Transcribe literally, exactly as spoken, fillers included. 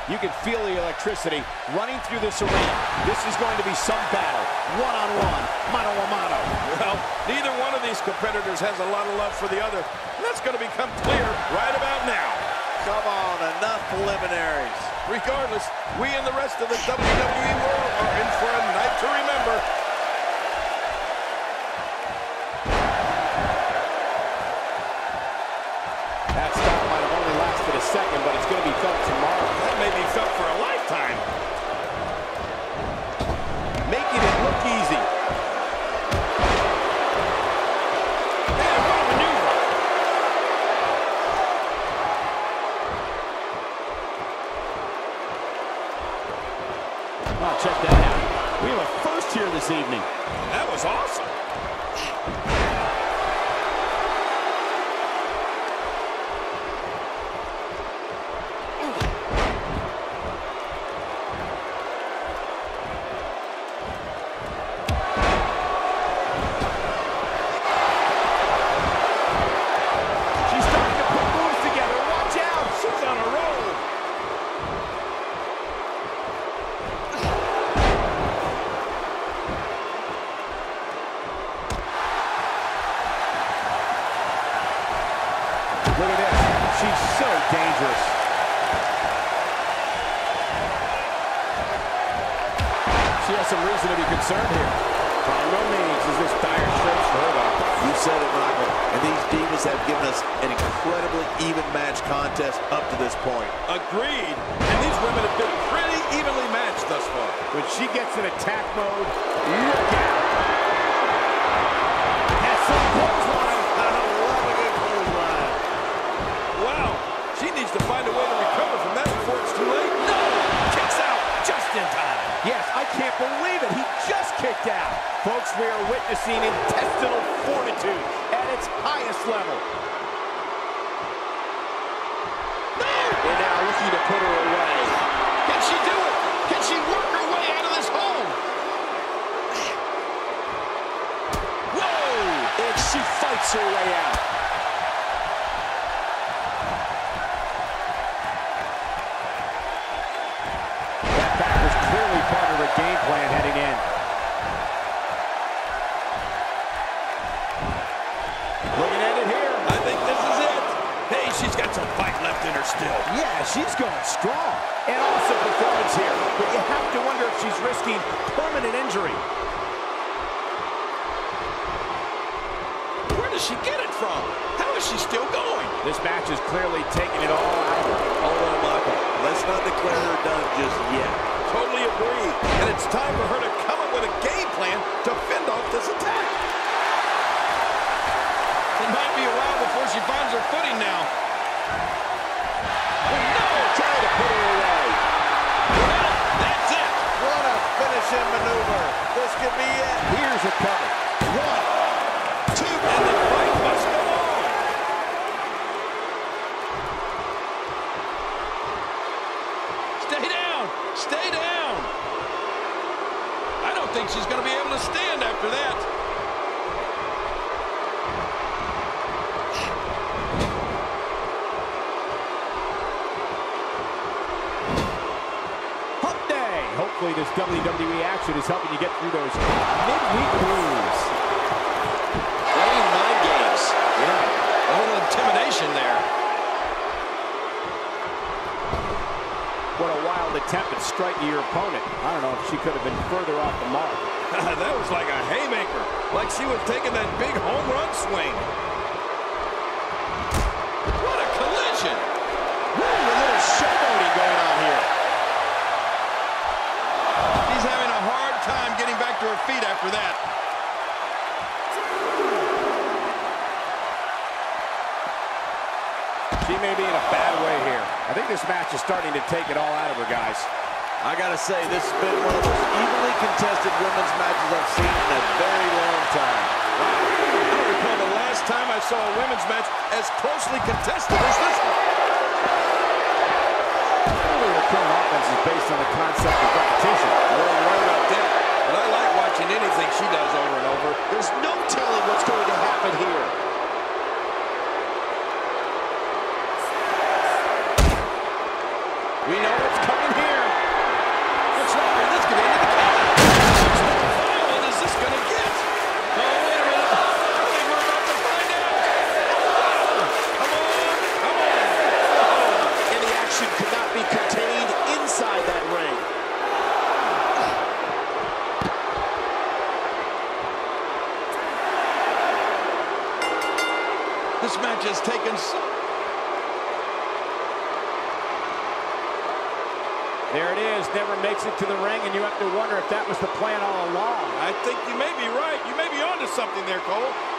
You can feel the electricity running through this arena. This is going to be some battle. One-on-one, mano-a-mano. Well, neither one of these competitors has a lot of love for the other. And that's going to become clear right about now. Come on, enough preliminaries. Regardless, we and the rest of the W W E world are in for a night to remember. That stop might have only lasted a second, but it's going to be felt tomorrow. That may be felt for a lifetime. Making it look easy. Man, what a maneuver. Oh, check that out. We have a first here this evening. That was awesome. Look at this. She's so dangerous. She has some reason to be concerned here. By no means is this dire straits for her, though. You said it, Michael. And these Divas have given us an incredibly even match contest up to this point. Agreed. And these women have been pretty evenly matched thus far. When she gets in attack mode, look out. That's some clothesline. I love a good clothesline. Wow. She needs to find a way to recover from that before it's too late. No! Kicks out just in time. Yes, I can't believe it. He just kicked out. Folks, we are witnessing intestinal fortitude at its highest level. No! They're now looking to put her away. Can she do it? Can she work her way out of this hole? Whoa! And she fights her way out. That back was clearly part of her game plan heading in. Looking at it here. I think this is it. Hey, she's got some fight left in her still. Yeah, she's going strong. And awesome performance here. But you have to wonder if she's risking permanent injury. Where does she get it from? How is she still going? This match is clearly taking it all out of her. Hold on, Michael. Let's not declare her done just yet. Totally agree. And it's time for her to come up with a game plan to fend off this attack. It might be a while before she finds her footing now. Oh, no! Trying to put her away. Well, that's it. What a finishing maneuver. This could be it. Here's a cover. One, two, And the fight must go on. Stay down. Stay down. I don't think she's going to be able to stand after that. Hump day. Hopefully this W W E action is helping you get through those midweek blues. Playing mind games. Yeah, a little intimidation there. What a wild attempt at striking your opponent. I don't know if she could have been further off the mark. That was like a haymaker, like she was taking that big home run swing. What a collision! Ooh, a little showboating going on here. She's having a hard time getting back to her feet after that. She may be in a bad way here. I think this match is starting to take it all out of her, guys. I gotta say, this has been one of the most evenly contested women's matches I've seen in a very long time. Wow. I don't recall the last time I saw a women's match as closely contested as this one. Clearly, the current offense is based on the concept of repetition. We're right about that. But I like watching anything she does over and over. There's no telling what's going to happen here. We know what's coming This match has taken so... There it is, never makes it to the ring, and you have to wonder if that was the plan all along. I think you may be right. You may be onto something there, Cole.